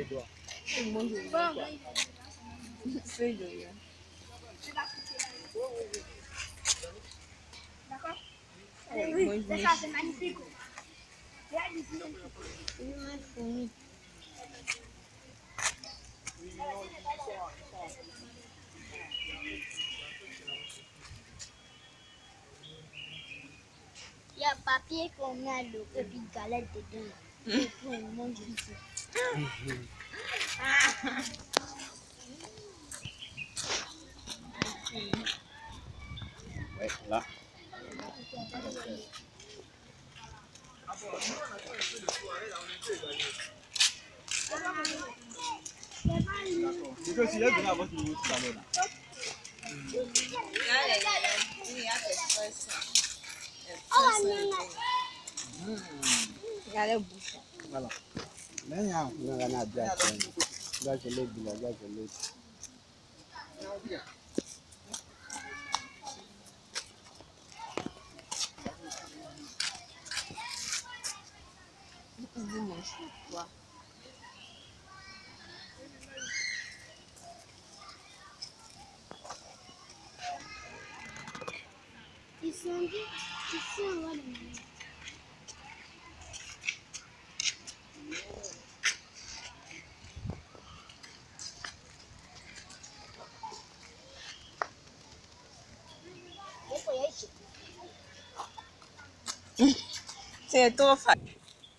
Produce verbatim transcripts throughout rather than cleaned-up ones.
Moi, je veux pas. C'est joli. D'accord? Oui, c'est ça, c'est magnifique. Il y a papier qu'on met à l'eau et puis galette dedans. Et puis on mange ici. Ouais, là. Regardez bouchon. Voilà. Mais il y a un gars qui a dit, là je l'ai dit, là je l'ai dit. Vous mangez quoi? Ils sont dit, ici on va le manger. C'est trop facile.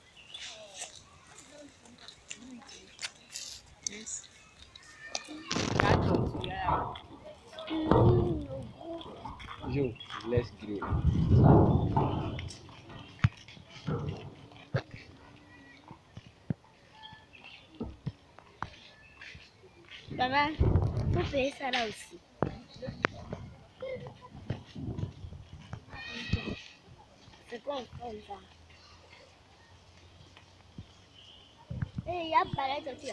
Jo, laisse griller. Maman, faut payer ça là aussi. C'est quoi on fait ça? Eh, il y a palette aussi là.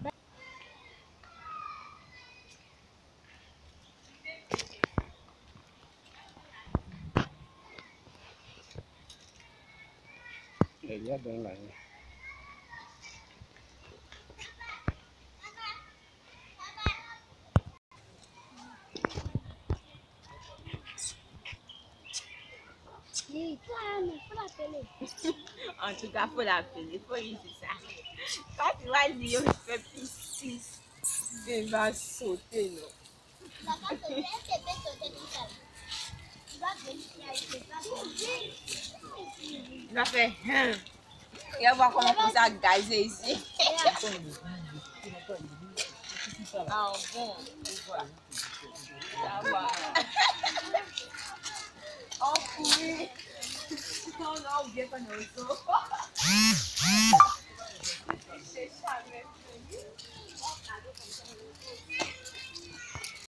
Il y a dans la Oui, toi, il faut l'appeler. En tout cas, il faut l'appeler. Il faut lui dire ça. Quand tu vas dire, je fais piscis, il va sauter, non? D'accord, c'est bien, c'est bien sauter tout ça. Tu vas vérifier avec les femmes. Il va faire hein. Il va voir comment on commence à gazer ici. Ah bon, ça va. Oh oui. Non, non, bien pas nous.